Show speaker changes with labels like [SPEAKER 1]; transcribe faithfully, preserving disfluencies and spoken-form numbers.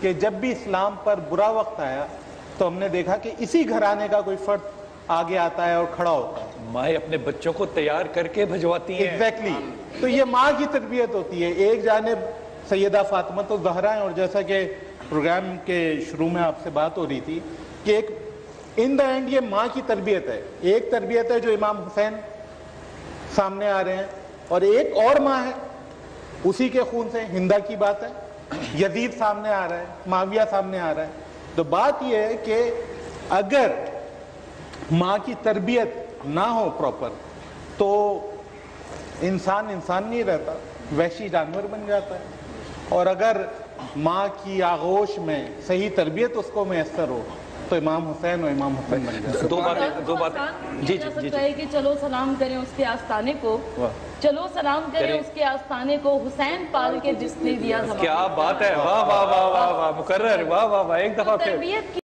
[SPEAKER 1] کہ جب بھی اسلام پر برا وقت آیا تو ہم نے دیکھا کہ اسی گھرانے کا کوئی فرد آگے آتا ہے اور کھڑا ہوتا ہے.
[SPEAKER 2] مائیں اپنے بچوں کو تیار کر کے بھجواتی ہیں.
[SPEAKER 1] ایگزیکٹلی. تو یہ ماں کی تربیت ہوتی ہے. ایک جانب سیدہ فاطمہ الزہرا ہیں، اور جیسا کہ پروگرام کے شروع میں آپ سے بات ہو رہی تھی کہ ایک ان دا اینڈ یہ ماں کی تربیت ہے. ایک تربیت ہے جو امام حسین سامنے آ رہے ہیں، اور ایک اور ماں ہے اسی کے خون سے، ہندہ کی بات ہے، یزید سامنے آ رہا ہے، معاویہ سامنے آ رہا ہے. تو بات یہ ہے کہ اگر ماں کی تربیت نہ ہو پراپر تو انسان انسان نہیں رہتا، وحشی جانور بن جاتا ہے. اور اگر ماں کی آغوش میں صحیح تربیت اس کو میسر ہو تو امام حسین اور امام حسین بن جاتا ہے.
[SPEAKER 2] دو باتیں دو باتیں جی جی جی
[SPEAKER 3] ہے کہ چلو سلام کریں اس کے آستانے کو، چلو سلام کریں اس کے آستانے کو، حسین پال کے جس نے دیا زمانہ.
[SPEAKER 2] کیا بات ہے، واہ واہ واہ واہ واہ مقرر، واہ واہ واہ ایک دفعہ پھر.